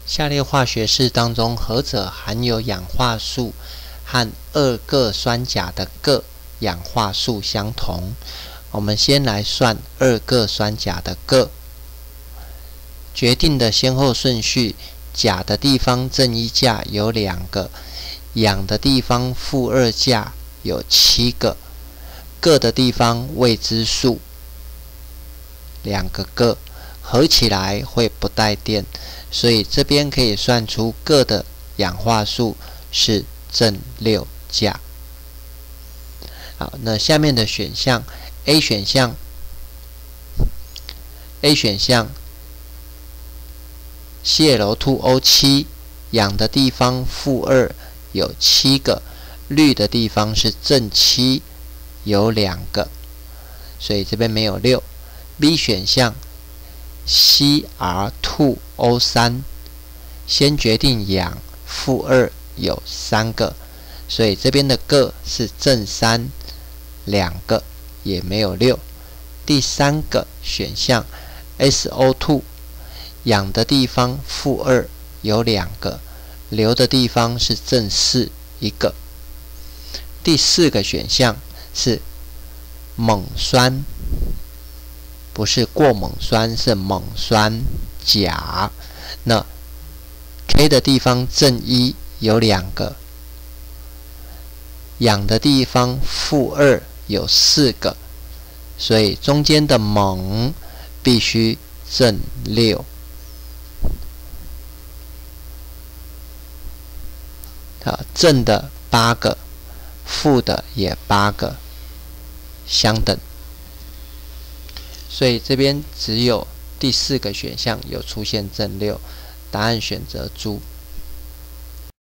下列化学式当中，何者含有氧化素和2个酸钾的铬氧化数相同？我们先来算2个酸钾的铬。决定的先后顺序：钾的地方正一价有2个，氧的地方负2价有7个，铬的地方未知数2个铬，合起来会不带电，所以这边可以算出铬的氧化数是正6价。好，那下面的选项 A 选项ClO2O7， 氧的地方负2有7个，氯的地方是正7有2个，所以这边没有6。B 选项 Cr2O3， 先决定氧负2有3个，所以这边的铬是正3 2个，也没有6。第3个选项 SO2， 氧的地方负2有2个，硫的地方是正4 1个。第4个选项是锰酸，不是过锰酸，是锰酸钾。那 K 的地方正1有2个，氧的地方负2有4个，所以中间的锰必须正6。正的8个，负的也8个，相等。所以这边只有第4个选项有出现正6，答案选择猪。